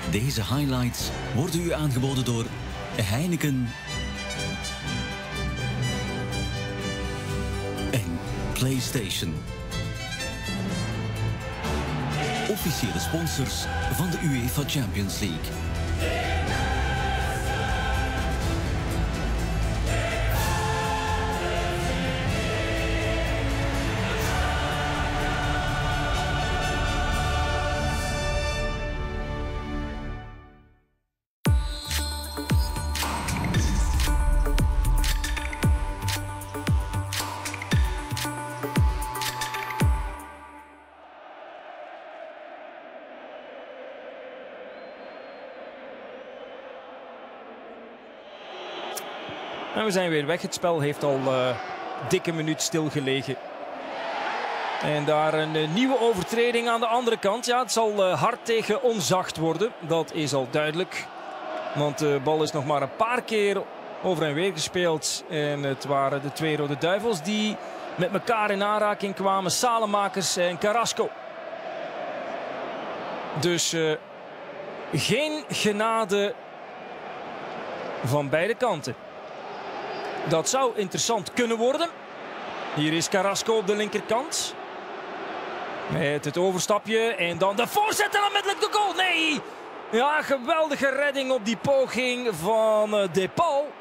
Deze highlights worden u aangeboden door Heineken en PlayStation. Officiële sponsors van de UEFA Champions League. En we zijn weer weg. Het spel heeft al dikke minuut stilgelegen. En daar een nieuwe overtreding aan de andere kant. Ja, het zal hard tegen onzacht worden. Dat is al duidelijk. Want de bal is nog maar een paar keer over en weer gespeeld. En het waren de twee Rode Duivels die met elkaar in aanraking kwamen. Salemakers en Carrasco. Dus geen genade van beide kanten. Dat zou interessant kunnen worden. Hier is Carrasco op de linkerkant. Met het overstapje en dan de voorzet en onmiddellijk de goal. Nee! Ja, geweldige redding op die poging van De Paul.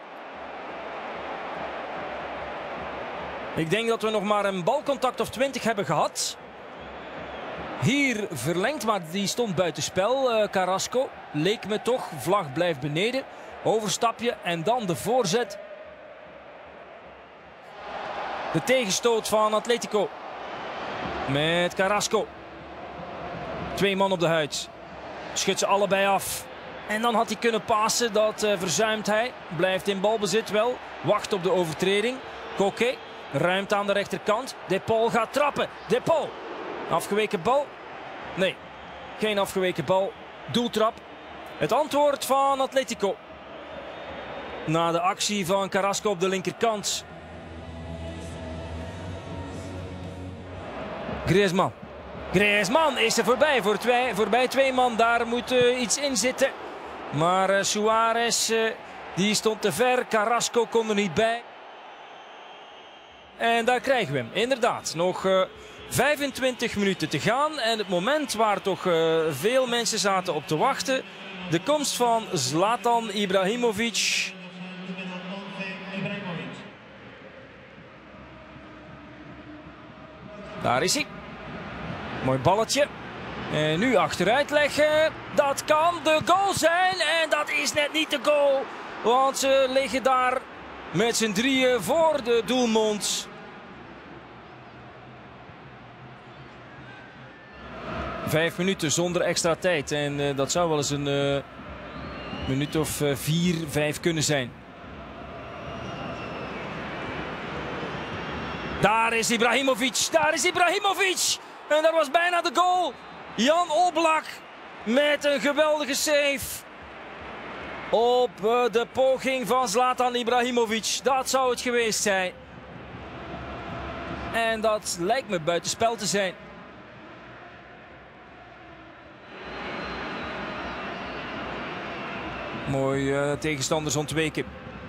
Ik denk dat we nog maar een balcontact of 20 hebben gehad. Hier verlengd, maar die stond buitenspel. Carrasco leek me toch. Vlag blijft beneden. Overstapje en dan de voorzet. De tegenstoot van Atletico. Met Carrasco. 2 man op de huid. Schudt ze allebei af. En dan had hij kunnen passen. Dat verzuimt hij. Blijft in balbezit wel. Wacht op de overtreding. Koke. Ruimte aan de rechterkant. De Paul gaat trappen. De Paul. Afgeweken bal. Nee. Geen afgeweken bal. Doeltrap. Het antwoord van Atletico. Na de actie van Carrasco op de linkerkant. Griezmann. Griezmann is er voorbij 2 man. Daar moet iets in zitten. Maar Suarez die stond te ver. Carrasco kon er niet bij. En daar krijgen we hem. Inderdaad. Nog 25 minuten te gaan. En het moment waar toch veel mensen zaten op te wachten. De komst van Zlatan Ibrahimovic. Daar is hij. Mooi balletje. En nu achteruit leggen. Dat kan de goal zijn. En dat is net niet de goal. Want ze liggen daar met z'n drieën voor de doelmond. Vijf minuten zonder extra tijd. En dat zou wel eens een minuut of 4, 5 kunnen zijn. Daar is Ibrahimovic. Daar is Ibrahimovic. En dat was bijna de goal. Jan Oblak met een geweldige save. Op de poging van Zlatan Ibrahimovic. Dat zou het geweest zijn. En dat lijkt me buitenspel te zijn. Mooi tegenstanders ontweken.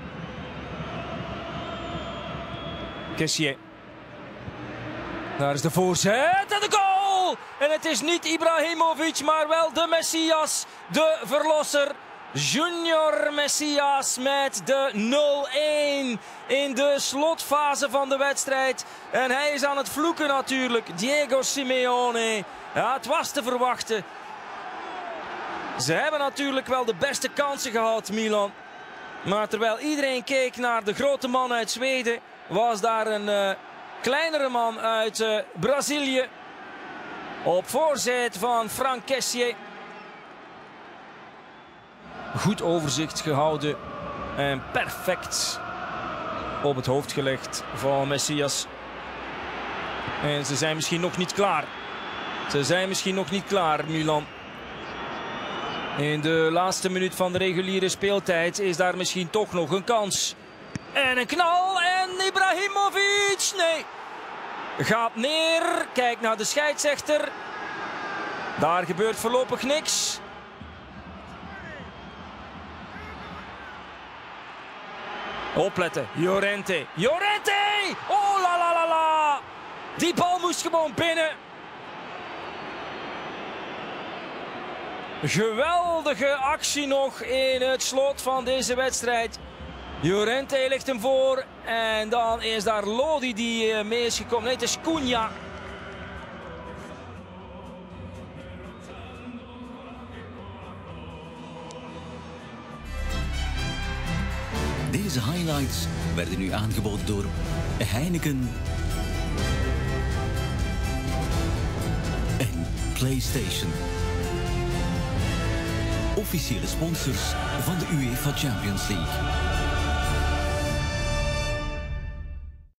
Kessié. Daar is de voorzet en de goal! En het is niet Ibrahimovic, maar wel de Messias, de verlosser. Junior Messias met de 0-1 in de slotfase van de wedstrijd. En hij is aan het vloeken natuurlijk, Diego Simeone. Ja, het was te verwachten. Ze hebben natuurlijk wel de beste kansen gehad, Milan. Maar terwijl iedereen keek naar de grote man uit Zweden, was daar een kleinere man uit Brazilië. Op voorzet van Frank Kessié. Goed overzicht gehouden. En perfect op het hoofd gelegd van Messias. En ze zijn misschien nog niet klaar. Ze zijn misschien nog niet klaar, Milan. In de laatste minuut van de reguliere speeltijd is daar misschien toch nog een kans. En een knal en Ibrahimovic. Nee. Gaat neer. Kijkt naar de scheidsrechter. Daar gebeurt voorlopig niks. Opletten. Llorente. Llorente! Oh la la la la! Die bal moest gewoon binnen. Geweldige actie nog in het slot van deze wedstrijd. Llorente legt hem voor. En dan is daar Lodi die mee is gekomen. Nee, het is Cunha. Deze highlights werden nu aangeboden door Heineken en PlayStation. Officiële sponsors van de UEFA Champions League.